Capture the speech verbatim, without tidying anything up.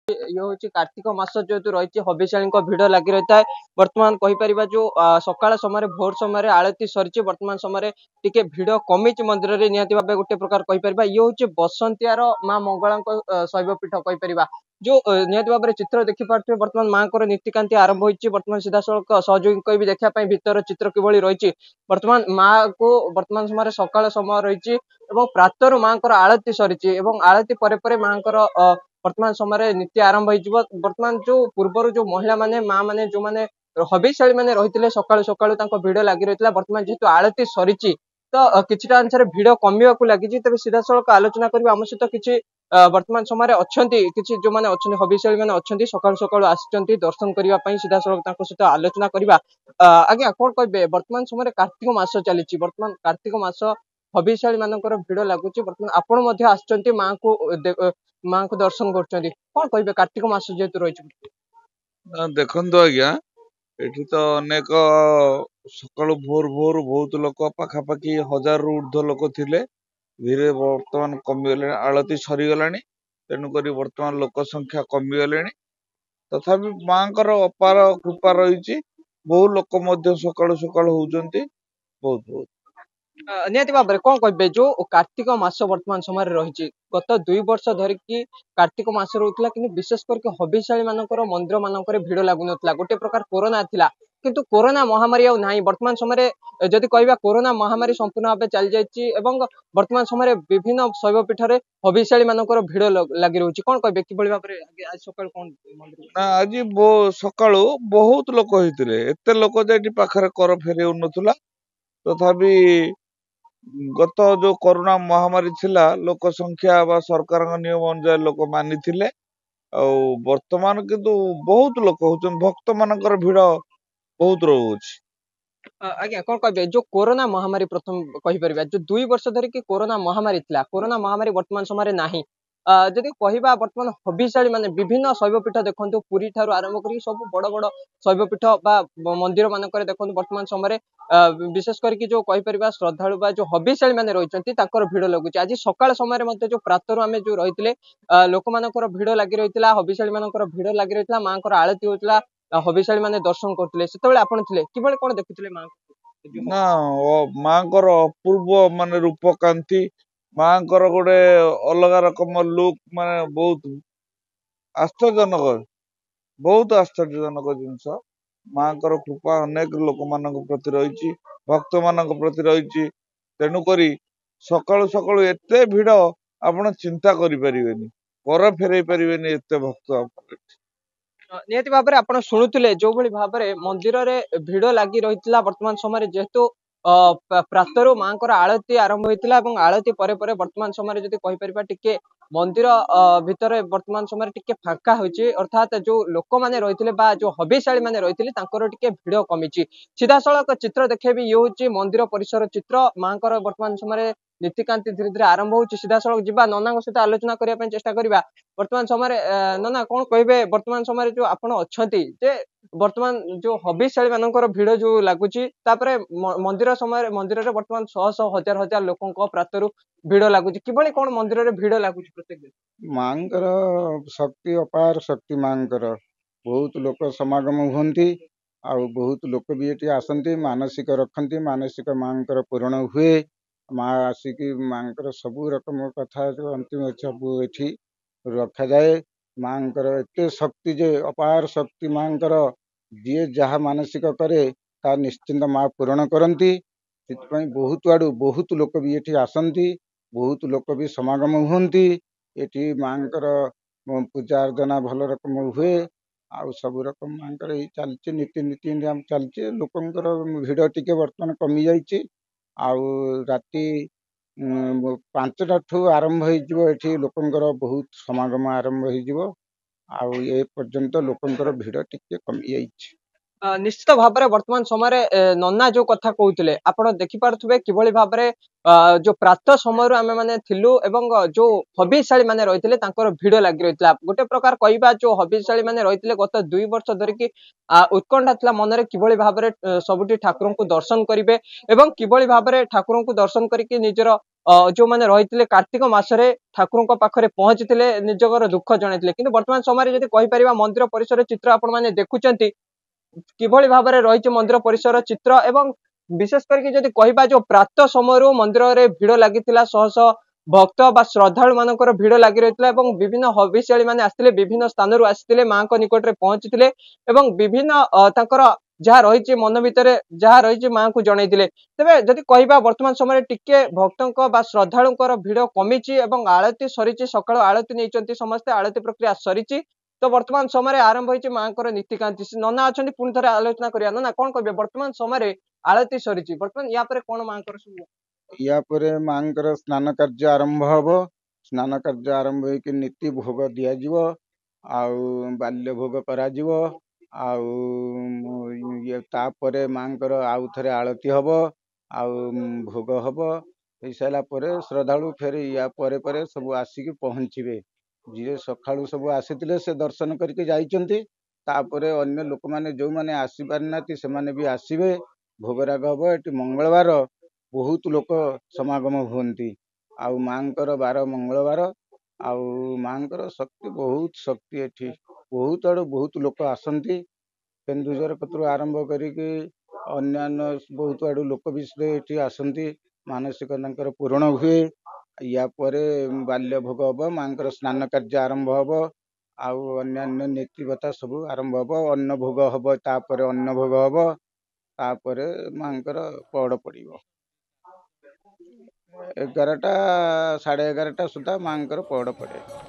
ये हूँ कार्तिक मास जेहेतु रही हबिशाली भिड़ लगी रही है। बर्तमान कहीपर जो सकाल समय भोर समय आलती सरी बर्तमान समय टिके भिड़ कमी मंदिर में निहती भाव गोटे प्रकार कहीपर ये हूँ बसंतियार माँ मंगला शैवपीठ कहीपर जो निहती भाव चित्र देखिपे बर्तमान माँ को नीतिकांति आरंभ हो बर्तमान सीधा सड़क सहयोगी भी देखा भर चित्र किभली रही बर्तमान माँ को बर्तमान समय सकाल समय रही प्रातरु माँ को आलती सरी आलती पर माँ वर्तमान समय नीति आरंभ हो बर्तमान जो पूर्वर जो महिला माने माँ माने जो माने हबिशाली माने रही सकाळु सकाळु भिड़ लगी रही बर्तमान जेहेतु आलती सरी तो किसी अंश भिड़ कमिया लगी तेज सीधा सड़क आलोचना करेंगे आम सहित किसी वर्तमान समय अच्छा किसी जो मैंने अच्छा हबिशाली मैंने अच्छा सकाळु सकाळु आसी दर्शन करने सीधा सड़क सहित आलोचना करवा आज्ञा कौन कहे वर्तमान समय कार्तिक मास चली बर्तमान कार्तिक मास हबिशाली मानकर भिड़ लगुच बर्तमान आपण आसुच्च माँ को माँ को दर्शन कर कौन कहे कार्तिक मास जेहेतु रही देखु आज्ञा एठी तो अनेक सकाळु भोर भोर बहुत लोक पाखापाखि हजार रु ऊर्ध्व लोक थिले धीरे वर्तमान कमिगले आलती सरीगला तेणुक वर्तमान लोक संख्या कमिगले तथापि माँ अपार कृपा रही बहु लोक सकाळु सकाळु होउचंती बहुत बहुत निहती भाव में कौन कहे जो कार्तिक मास वर्तमान समय रही गत दुई वर्ष धरिकी कार्तिक मास रोला कि विशेष करके हबिशाली मानकर मंदिर मानक भिड़ लगुन गोटे प्रकार कोरोना थिला किंतु कोरोना महामारी आ ना वर्तमान समय जदि कह कोरोना महामारी संपूर्ण भाव चली जाइए वर्तमान समय विभिन्न शैवपीठ में हबिशाली मानकर भिड़ लगी रही कौन कहे कि भाव में आज सकाल कौन ना आज सकाळु बहुत लोक होते एत लोक पाखे कर फेरे नथुला तथापि गत जो कोरोना महामारी थिला लोक संख्या बा सरकार नियम अनुसार लोक मानि थिले वर्तमान किंतु बहुत लोक होचन भक्त मानकर भिड़ बहुत रोच आज्ञा कौन कहे जो कोरोना महामारी प्रथम कहीपर जो दुई वर्ष धरिकी कोरोना महामारी थिला कोरोना महामारी वर्तमान समय नाही जदि कहवा बर्तमान हबिशाली माने विभिन्न शैवपीठ देखो पुरी ठार आरंभ कर सब बड़ बड़ शैवपीठ मंदिर मानक देखो वर्तमान समय विशेष करके जो कहीपर श्रद्धा जो हबिशाली माने रही भिड़ लगुच आज सकाल समय जो प्रातरु आम जो रही लोक मानकर भिड़ लगी रही हबिशाली मानकर भिड़ लगी रही माँ को आलती होता हबिशाली माने दर्शन करते से आपण थे कि कौन देखुले माँ ना माँ अपूर्व मान रूप कांति माँ गोटे अलग रकम लुक माने बहुत आश्चर्यजनक बहुत आश्चर्यजनक जिनस माँ कृपा अनेक लोक मान प्रति रही भक्त मान प्रति रही तेणुक सकाळु सकाळु एते भिड़ आपण चिंता करें कर फेरई पारे एत भक्त निहती भाव में आप शुणुले जो भाव में मंदिर में भिड़ लगी रही वर्तमान समय जेहेतु प्रातरु माँ को आलती आरंभ होता आलती पर वर्तमान समय जब कहीपर टिके मंदिर भितर वर्तमान समय टिके फांका होची अर्थात जो लोक मैंने रही जो हबिशाली मैंने रही टिके भिड़ कमी सीधा सड़क चित्र देखेबी ये हूँ मंदिर परिसर चित्र माँ को वर्तमान समय नीतिकांति धीरे धीरे आरंभ हो सीधा सड़क जी नना सहित आलोचना करने चेष्टा करवा वर्तमान समय नना कौन कहे वर्तमान समय जो आपण अच्छा वर्तमान जो हबिशाली मानकर भिड़ जो लगुच मंदिर समय मंदिर में वर्तमान शह शह हजार हजार लोकों प्रातरु भिड़ लगुच कि कौन मंदिर में भिड़ लगुच प्रत्येक माँ शक्ति अपार शक्ति माँ बहुत लोक समागम हुंती आ बहुत लोक भी ये आसती मानसिक रखती मानसिक माँ पूरण हुए माँ आसिक माँ सबू रकम कथा जो अंतिम सब ये रखा जाए माँ एत शक्ति जे अपार शक्ति माँ जी जहाँ मानसिक करे ता निश्चिंत माँ पूरण करती बहुत आड़ू बहुत लोक भी ये आसती बहुत लोक भी समागम हुंती ये माँ पूजा अर्चना भल रकम हुए आउ सब रकम माँ चलती नीति नीति चलती लोकंर भिड़ टिके बर्तमान कमी जाइए आउ राति पांचटा ठू आरंभ हो लोकंर बहुत समागम आरंभ हो पर्यंत लोकंर भिड़ टिके कमी जाइए। अ, निश्चित भाବରେ ବର୍ତ୍ତମାନ ସମୟରେ ଏ, ନନା ଯୋଉ କଥା କହୁଥିଲେ ଆପଣ ଦେଖିପାରୁଥିବେ କିଭଳି ଭାବରେ ଅ, ଯୋଉ ପ୍ରାତଃ ସମୟରୁ ଆମେ ମାନେ ଥିଲୁ ଏବଂ ଯୋଉ ହବିଶାଳୀ ମାନେ ରହିଥିଲେ ତାଙ୍କର ଭିଡ ଲାଗି ରହିଥିଲା ଗୋଟେ ପ୍ରକାର କହିବା ଯୋଉ ହବିଶାଳୀ ମାନେ ରହିଥିଲେ ଗତ ଦୁଇ ବର୍ଷ ଧରିକି ଆ, ଉତ୍କଣ୍ଠା ଥିଲା ମନରେ କିଭଳି ଭାବରେ ଅ, ସବୁଠି ଠାକୁରଙ୍କୁ ଦର୍ଶନ କରିବେ ଏବଂ କିଭଳି ଭାବରେ ଠାକୁରଙ୍କୁ ଦର୍ଶନ କରିକି ନିଜର ଅ, ଯୋଉମାନେ ରହିଥିଲେ କାର୍ତ୍ତିକ ମାସରେ ଠାକୁରଙ୍କ ପାଖରେ ପହଞ୍ଚିଥିଲେ ନିଜର ଦୁଃଖ ଜଣାଇଥିଲେ କିନ୍ତୁ ବର୍ତ୍ତମାନ ସମୟରେ ଯଦି କହିପାରିବା ମନ୍ଦିର ପରିସର ଚିତ୍ର ଆପଣ ମାନେ ଦେଖୁଛନ୍ତି किभଳି ଭାବରେ ରହିଛି ମନ୍ଦିର ପରିସର ଚିତ୍ର ଏବଂ ବିଶେଷ କରିକି ଯଦି କହିବା ଯୋଉ ପ୍ରାତଃ ସମୟରୁ ମନ୍ଦିରରେ ଭିଡ ଲାଗିଥିଲା ଶହ ଶହ ଭକ୍ତ ବା ଶ୍ରଦ୍ଧାଳୁ ମାନଙ୍କର ଭିଡ ଲାଗି ରହିଥିଲା ଏବଂ ବିଭିନ୍ନ ହବିଷ୍ୟାଳୀ ମାନେ ଆସିଥିଲେ ବିଭିନ୍ନ ସ୍ଥାନରୁ ଆସିଥିଲେ ମାଙ୍କ ନିକଟରେ ପହଞ୍ଚିଥିଲେ ଏବଂ ବିଭିନ୍ନ ଅ, ତାଙ୍କର ଯାହା ରହିଛି ମନ ଭିତରେ ଯାହା ରହିଛି ମାଙ୍କୁ ଜଣେଇଥିଲେ ତେବେ ଯଦି କହିବା ବର୍ତ୍ତମାନ ସମୟରେ ଟିକେ ଭକ୍ତଙ୍କ ବା ଶ୍ରଦ୍ଧାଳୁଙ୍କର ଭିଡ କମିଛି ଏବଂ ଆଳତି ସରିଛି ସକାଳୁ ଆଳତି ନେଇଛନ୍ତି ସମସ୍ତେ ଆଳତି ପ୍ରକ୍ରିୟା ସରିଛି ତ ବର୍ତ୍ତମାନ ସମୟରେ ଆରମ୍ଭ ହେଇଛି ମାଙ୍କର ନୀତିକାନ୍ତି ସେ ନନା ଅଛନ୍ତି ପୁଣି ଥରେ ଆଲୋଚନା କରିବା ନନା କଣ କହିବେ ବର୍ତ୍ତମାନ ସମୟରେ ଆଳତି ସରିଛି ବର୍ତ୍ତମାନ ୟା ପରେ କଣ ମାଙ୍କର ସବୁ ୟା ପରେ ମାଙ୍କର ସ୍ନାନ କାର୍ଯ୍ୟ ଆରମ୍ଭ ହବ। ସ୍ନାନ କାର୍ଯ୍ୟ ଆରମ୍ଭ ହେଇକି ନୀତି ଭୋଗ ଦିଆଯିବ, ଆଉ ବାଲ୍ୟ ଭୋଗ କରାଯିବ, ଆଉ ଉଁ, ଇଏ ତାପରେ ମାଙ୍କର ଆଉ ଥରେ ଆଳତି ହବ, ଆଉ ଉଁ, ଭୋଗ ହବ। ହେଇସାରିଲା ପରେ ଶ୍ରଦ୍ଧାଳୁ ଫେରେ ୟା ପରେ ପରେ ସବୁ ଆସିକି ପହଞ୍ଚିବେ। ଯିଏ ସକାଳୁ ସବୁ ଆସିଥିଲେ ସେ ଦର୍ଶନ କରିକି ଯାଇଛନ୍ତି। ତାପରେ ଅନ୍ୟ ଲୋକମାନେ ଯୋଉମାନେ ଆସିପାରିନାହାନ୍ତି ସେମାନେ ବି ଆସିବେ। ଭୋଗରାଗ ହବ। ଏଠି ମଙ୍ଗଳବାର ବହୁତ ଲୋକ ସମାଗମ ହୁଅନ୍ତି। ଆଉ ମାଙ୍କର ବାର ମଙ୍ଗଳବାର, ଆଉ ମାଙ୍କର ଶକ୍ତି ବହୁତ ଶକ୍ତି ଏଠି ବହୁତ ଆଡୁ ବହୁତ ଲୋକ ଆସନ୍ତି। କେନ୍ଦୁଝର କତରୁ ଆରମ୍ଭ କରିକି ଅନ୍ୟାନ୍ୟ ବହୁତ ଆଡୁ ଲୋକ ବି ସେ ଏଠି ଆସନ୍ତି। ମାନସିକ ତାଙ୍କର ପୂରଣ ହୁଏ। ୟା ପରେ ବାଲ୍ୟ ଭୋଗ ହବ, ମାଙ୍କର ସ୍ନାନ କାର୍ଯ୍ୟ ଆରମ୍ଭ ହବ, ଆଉ ଅନ୍ୟାନ୍ୟ ନୀତିକଥା ସବୁ ଆରମ୍ଭ ହବ। ଅନ୍ନ ଭୋଗ ହବ, ତାପରେ ଅନ୍ନ ଭୋଗ ହବ, ତାପରେ ମାଙ୍କର ପହଡ ପଡିବ। ଏଗାରଟା ସାଢେ ଏଗାରଟା ସୁଦ୍ଧା ମାଙ୍କର ପହଡ ପଡେ।